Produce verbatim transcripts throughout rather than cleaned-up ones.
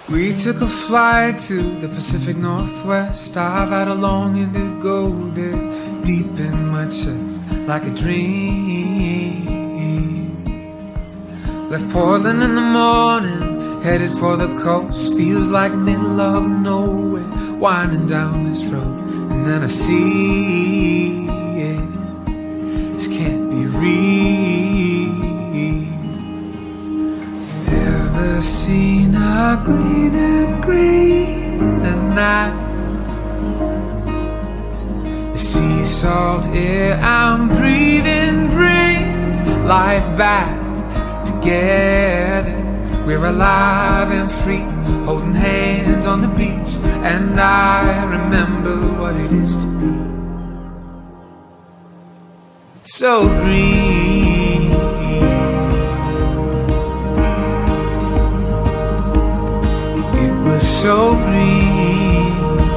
We took a flight to the Pacific Northwest. I've had a longing to go there, deep in my chest, like a dream. Left Portland in the morning, headed for the coast. Feels like middle of nowhere, winding down this road. And then I see it, this can't be real. Never seen a greener green than that. The sea salt air I'm breathing brings life back together. We're alive and free, holding hands on the beach. And I remember what it is to be so green. It was so green.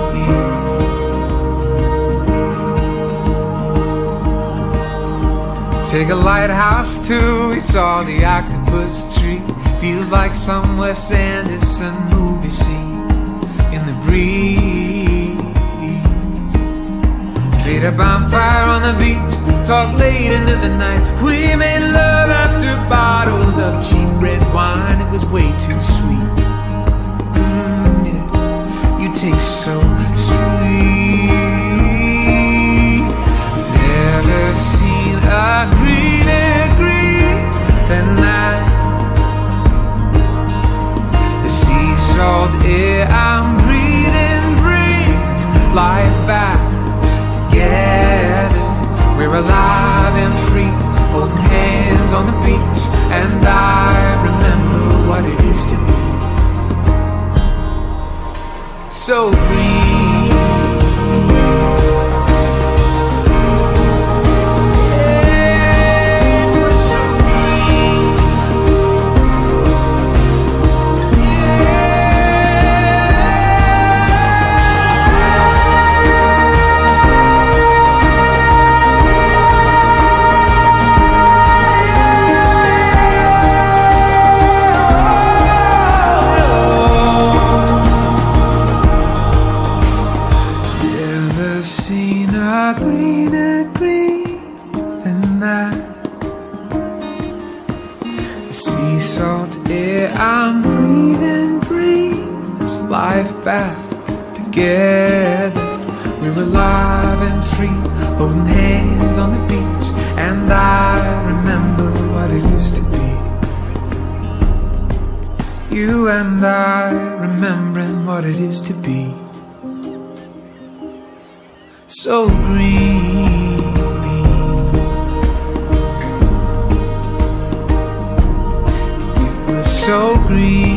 Take a lighthouse too, we saw the octopus tree. Feels like some Wes Anderson movie scene in the breeze. Made a bonfire on the beach, talked late into the night. We made love after bottles of cheap red wine. It was way too sweet. Mm, yeah. You taste so sweet. Never seen a greener green than that. The sea salt air I'm breathing brings life back together. We're alive and free, holding hands on the beach. And I remember what it is to be so green. I'm breathing brings life back together. We're alive and free, holding hands on the beach. And I remember what it is to be you and I, remembering what it is to be so green. So green.